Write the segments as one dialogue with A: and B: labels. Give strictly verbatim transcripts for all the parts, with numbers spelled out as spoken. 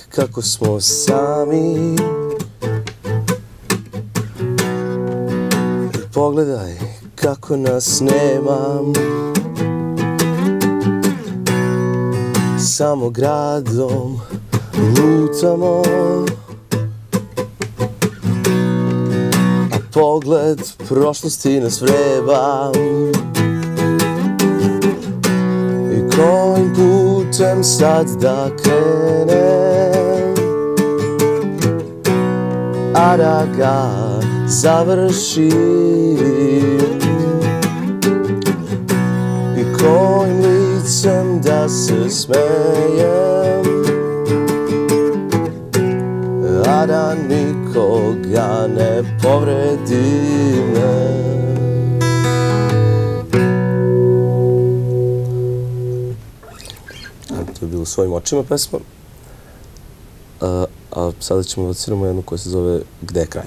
A: kako smo sami. I pogledaj kako nas nema. Samo gradom lutamo, a pogled prošlosti nas vreba. I kojim putem sad da krenem, a da ga završim. I kojim licem da se smejem, a da nikoga ne povredim. To je bilo Svojim očima pesma. A sada ćemo da odsviramo jednu koja se zove Gde je kraj.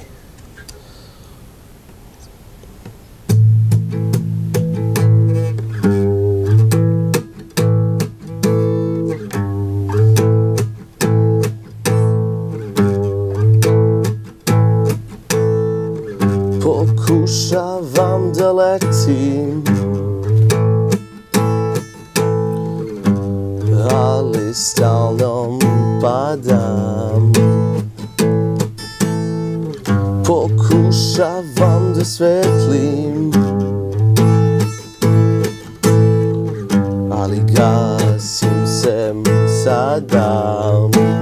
A: Pokušavam da letim, ali stalno padam. Pokušavam da svetlim, ali gasim se sada.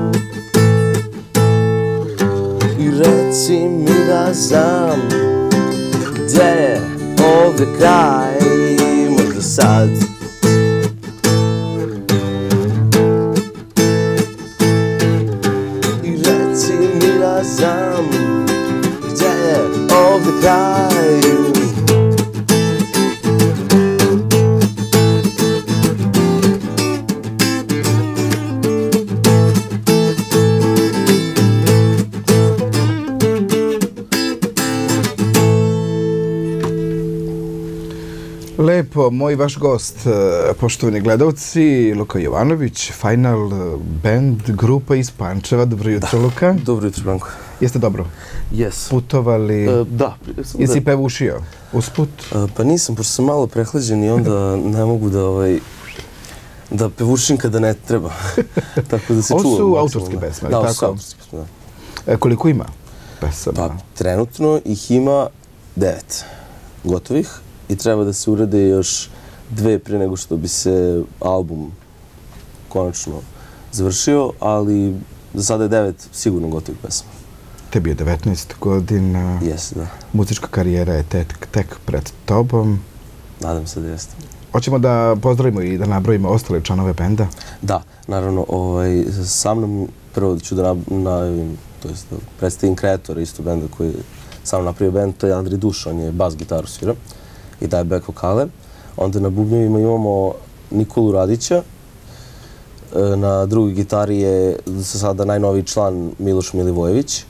A: I reci mi da znam gde je ovde kraj, možda sad. I reci mi da znam gde je ovde kraj.
B: Lepo, moj vaš gost, poštovani gledalci, Luka Jovanović, Final band, grupa iz Pančeva. Dobro jutro, Luka.
A: Dobro jutro, Branko.
B: Jeste dobro?
A: Jes.
B: Putovali?
A: Da.
B: Jesi pevušio usput?
A: Pa nisam, pošto sam malo prehlađen i onda ne mogu da da pevušim kada ne treba. Tako da se čuvam.
B: Ovo su autorske pesme, ali tako?
A: Da, ovo su autorske pesme, da.
B: Koliko ima pesama?
A: Pa trenutno ih ima devet gotovih. I treba da se urade još dve prije nego što bi se album konačno završio, ali za sada je devet sigurno gotovih pesama.
B: Tebi je devetnaest godina.
A: Jeste, da.
B: Muzička karijera je tek pred tobom.
A: Nadam se da jeste.
B: Hoćemo da pozdravimo i da nabrojimo ostale članove benda?
A: Da, naravno. Sa mnom prvo ću da najavim, to jest da predstavim kreatora isto benda koji je sam napravio bend, to je Andrej Duš, on je bas gitaru svira i daje back vokale. Onda na bubnjevima imamo Nikolu Radića. Na drugoj gitari je sada najnoviji član Miloš Milivojević.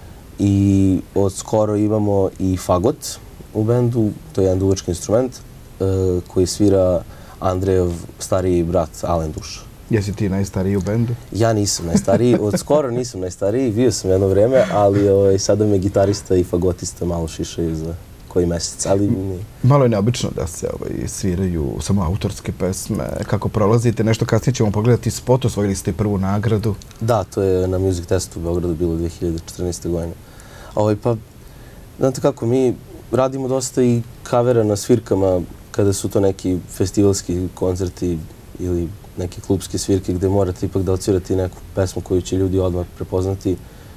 A: I od skoro imamo i fagot u bendu, to je jedan duvački instrument koji svira Andrejev stariji brat Alen Duš.
B: Jesi ti najstariji u bendu?
A: Ja nisam najstariji, od skoro nisam najstariji, bio sam jedno vreme, ali sada me gitarista i fagotista malo šišaju za koji mesec, ali...
B: Malo je neobično da se sviraju samo autorske pesme. Kako prolazite? Nešto kasnije ćemo pogledati spot, osvojili ste prvu nagradu.
A: Da, to je na Music Testu u Beogradu bilo dve hiljade četrnaeste. godine. Pa, znate kako, mi radimo dosta i kavera na svirkama kada su to neki festivalski koncerti ili neke klubske svirke gde morate ipak da odsvirati neku pesmu koju će ljudi odmah prepoznati.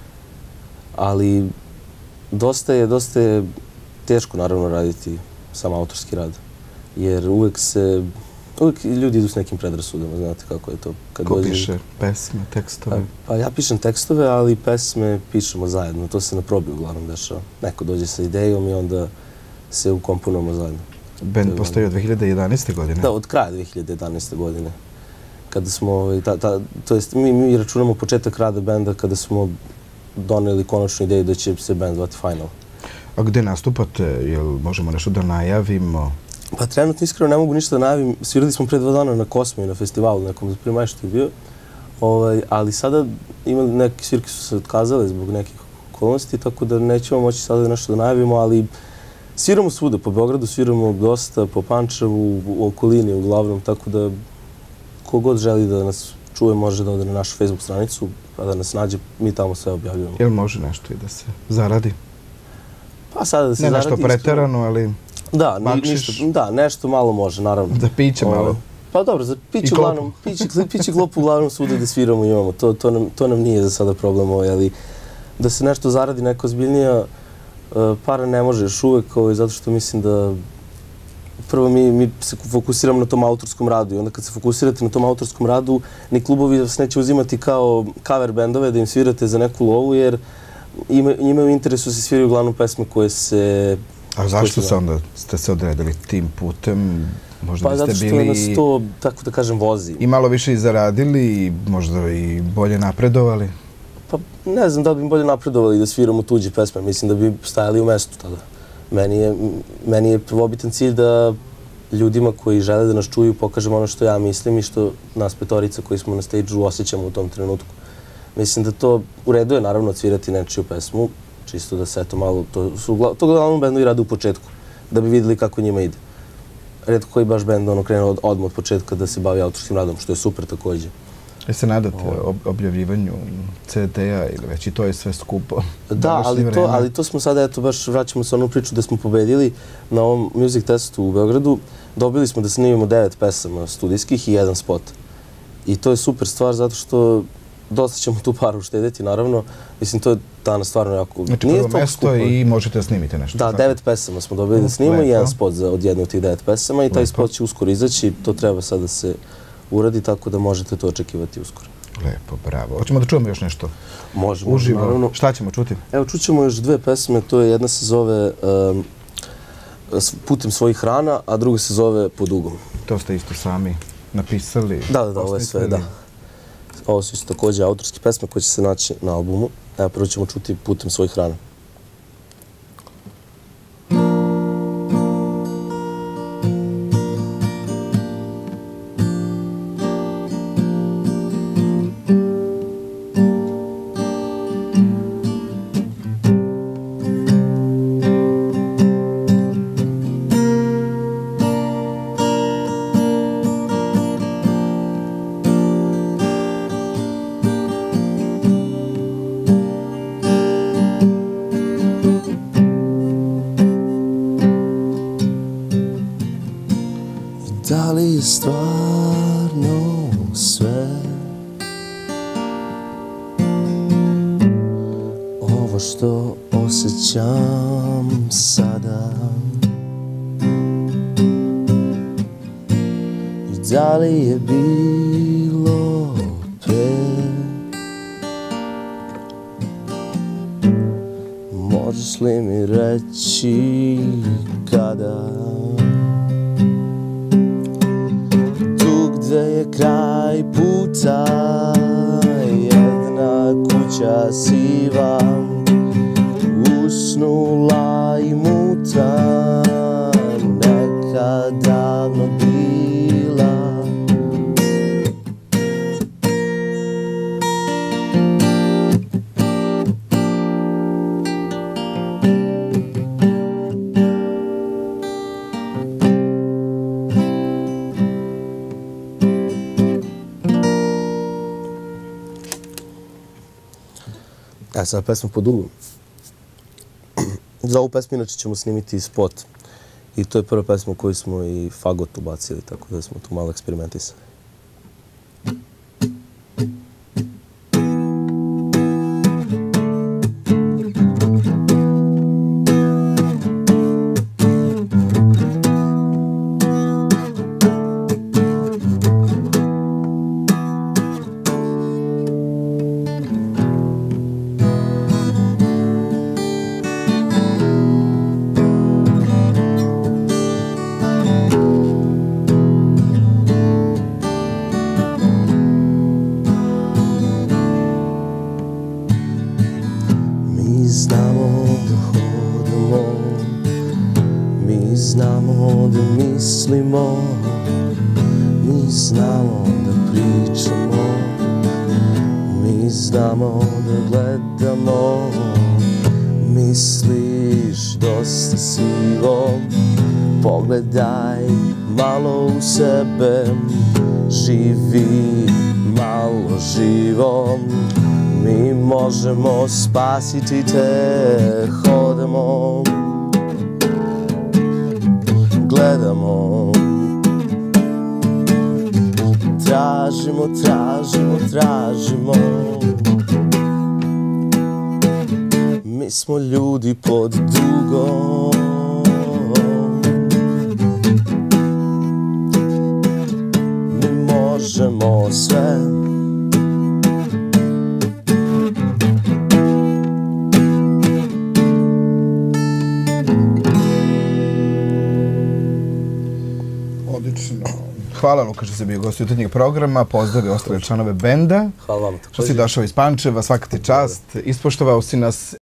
A: Ali dosta je, dosta je teško naravno raditi sam autorski rad. Jer uvek se, uvek ljudi idu s nekim predrasudama, znate kako je to.
B: Ko piše pesme, tekstove?
A: Pa ja pišem tekstove, ali pesme pišemo zajedno. To se na probi uglavnom dešava. Neko dođe sa idejom i onda se ukomponujemo zajedno.
B: Band postoji od dve hiljade jedanaeste. godine?
A: Da, od kraja dve hiljade jedanaeste. godine. Kada smo, to jest mi računamo početak rada benda kada smo doneli konačnu ideju da će se band zvati Final.
B: A gde nastupate? Jel možemo nešto da najavimo?
A: Pa trenutno iskreno ne mogu ništa da najavim. Svirali smo pre dva dana na Kosmi, na festivalu nekom za prije maj što je bio, Ovaj, ali sada ima neke svirke su se otkazale zbog nekih okolnosti, tako da nećemo moći sada nešto da najavimo, ali sviramo svuda, po Beogradu sviramo dosta, po Pančevu, u okolini uglavnom, tako da kogod želi da nas čuje može da ode na našu Facebook stranicu, pa da nas nađe, mi tamo sve objavljujemo.
B: Jel može nešto i da se zaradi?
A: Pa sada da se
B: ne
A: zaradi...
B: Ne nešto preterano, ali...
A: Da, ništa, da, nešto malo može, naravno.
B: Za piće malo.
A: O, pa dobro, za piće uglavnom, piće, piće klopu uglavnom svuda da sviramo imamo, to, to, nam, to nam nije za sada problem, ovaj, ali da se nešto zaradi, neka ozbiljnija uh, para ne može još uvek, ovaj, zato što mislim da prvo mi, mi se fokusiramo na tom autorskom radu i onda kad se fokusirate na tom autorskom radu, ni klubovi vas neće uzimati kao cover bendove da im svirate za neku lovu, jer ima, njima u interesu se sviraju uglavnom pesme koje se...
B: A zašto se onda ste se odredili tim putem? Možda biste bili...
A: Pa zato što nas to, tako da kažem, vozi.
B: I malo više i zaradili i možda i bolje napredovali?
A: Pa ne znam da bi bolje napredovali da sviramo tuđe pesme. Mislim da bi stajali u mestu tada. Meni je, meni je prvobitan cilj da ljudima koji žele da nas čuju pokažemo ono što ja mislim i što nas petorica koji smo na stage-u osjećamo u tom trenutku. Mislim da to u redu je naravno odsvirati nečiju pesmu, čisto da se eto malo, to su to uglavnom bendovi rade u početku, da bi videli kako njima ide. Retko koji baš bend ono krene od, odmah od početka da se bavi autorskim radom, što je super također.
B: E se nadate ob objavljivanju ce de-a ili već i to je sve skupo?
A: Da, ali to, ali to smo sada, eto, baš vraćamo se onu priču da smo pobedili na ovom music testu u Beogradu. Dobili smo da snimimo devet pesama studijskih i jedan spot. I to je super stvar zato što dosta ćemo tu paru uštedeti, naravno. Mislim, to je danas stvarno jako...
B: Znači, prvo mesto i možete da snimite nešto.
A: Da, devet pesama smo dobili da snimimo i jedan spot od jedne od tih devet pesama i taj spot će uskoro izaći. To treba sad da se uradi, tako da možete to očekivati uskoro.
B: Lepo, bravo. Hoćemo da čujemo još nešto?
A: Možemo.
B: Uživo. Naravno. Šta ćemo čuti?
A: Evo, čućemo još dve pesme. To je jedna se zove um, Putem svojih rana, a druga se zove Pod ugom.
B: To ste isto sami napisali?
A: Da, da, da, ovo je sve, da. Ovo su isto također autorske pesme koje će se naći na albumu. Evo, prvo ćemo čuti Putem svojih rana. Da li je stvarno sve ovo što osjećam sada? I da li je bilo pre? Možeš li mi reći kada? Gde je kraj puta, jedna kuća siva, usnula i muta, neka davno bila. E, sada pesma Pod ugom. Za ovu pesmu inače ćemo snimiti spot. I to je prva pesma u koju smo i fagot ubacili, tako da smo tu malo eksperimentisali. Znamo da mislimo, mi znamo da pričamo, Mi znamo da gledamo, misliš dosta sivo, pogledaj malo u sebe, živi malo živo. Mi možemo spasiti te, hodamo, gledamo, tražimo, tražimo, tražimo. Mi smo ljudi pod dugom, mi možemo sve.
B: Odlično. Hvala, Luka, što si bio gost jutarnjeg programa. Pozdravi ostale članove benda.
A: Hvala vam
B: također. Što si došao iz Pančeva, svaka ti čast. Ispoštovao si nas.